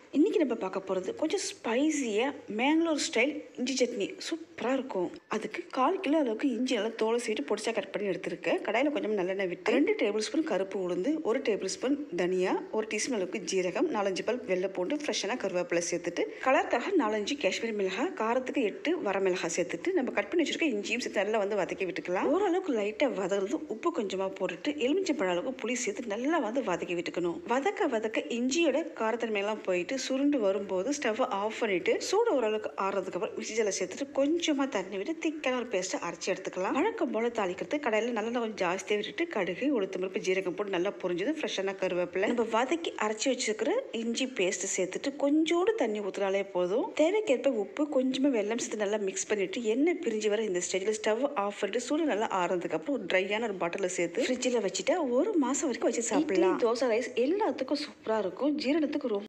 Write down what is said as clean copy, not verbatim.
இன்றைக்கி நம்ம பார்க்க போகிறது கொஞ்சம் ஸ்பைஸியாக மேங்களூர் ஸ்டைல் இஞ்சி சட்னி சூப்பராக இருக்கும். அதுக்கு 1/4 கிலோ அளவுக்கு இஞ்சி நல்லா தோலை சீட்டு பொடிச்சா கட் பண்ணி எடுத்துருக்கேன். கடாயில் கொஞ்சம் நல்லெண்ணெய் விட்டு 2 டேபிள் ஸ்பூன் கருப்பு உளுந்து, 1 டேபிள் ஸ்பூன் தனியா, 1 டீஸ்பூன் அளவுக்கு ஜீரகம், 4-5 பல் வெள்ளை பூண்டு, ஃப்ரெஷ்ஷான கருவேப்பிலை சேர்த்துட்டு கலர்க்காக 4-5 காஷ்மீர் மிளகாய், காரத்துக்கு 8 வரமிளகாய் சேர்த்துட்டு நம்ம கட் பண்ணி வச்சுருக்க இஞ்சியும் சேர்த்து நல்லா வந்து வதக்கி விட்டுக்கலாம். ஓரளவுக்கு லைட்டாக வதங்கிறது உப்பு கொஞ்சமாக போட்டுட்டு எலுமிச்சம்பழம் அளவுக்கு புளி சேர்த்து நல்லா வந்து வதக்கி விட்டுக்கணும். வதக்க இஞ்சியோட காரத்தன்மையெல்லாம் போயிட்டு சுருண்டு வரும்போது ஸ்டவ்வை ஆஃப் பண்ணிட்டு சூடு ஓரளவுக்கு ஆறுறதுக்கு அப்புறம் மிக்ஸி ஜாரில் சேர்த்துட்டு கொஞ்சமாக தண்ணி விட்டு திக்கான ஒரு பேஸ்ட்டை அரைச்சி எடுத்துக்கலாம். வழக்கம் போல தாளிக்கிறது கடையில் நல்லா கொஞ்சம் ஜாஸ்தியாக விட்டுட்டு கடுகு, உளுத்தம்பருப்பு, ஜீரகம் போட்டு நல்லா பொரிஞ்சது ஃப்ரெஷ்ஷான கருவேப்பிலை நம்ம வதக்கி அரைச்சி வச்சுருக்கிற இஞ்சி பேஸ்ட் சேர்த்துட்டு கொஞ்சோடு தண்ணி ஊற்றினாலே போதும். தேவைக்கேற்ப உப்பு, கொஞ்சமாக வெல்லம் சேர்த்து நல்லா மிக்ஸ் பண்ணிட்டு எண்ணெய் பிரிஞ்சு வர இந்த ஸ்டேஜில் ஸ்டவ் ஆஃப் பண்ணிட்டு சூடு நல்லா ஆறுறதுக்கு அப்புறம் ஒரு ட்ரையான ஒரு பாட்டிலில் சேர்த்து ஃப்ரிட்ஜில் வச்சுட்டா 1 மாதம் வரைக்கும் வச்சு சாப்பிடலாம். தோசை, ரைஸ் எல்லாத்துக்கும் சூப்பராக இருக்கும். ஜீரணத்துக்கு ரொம்ப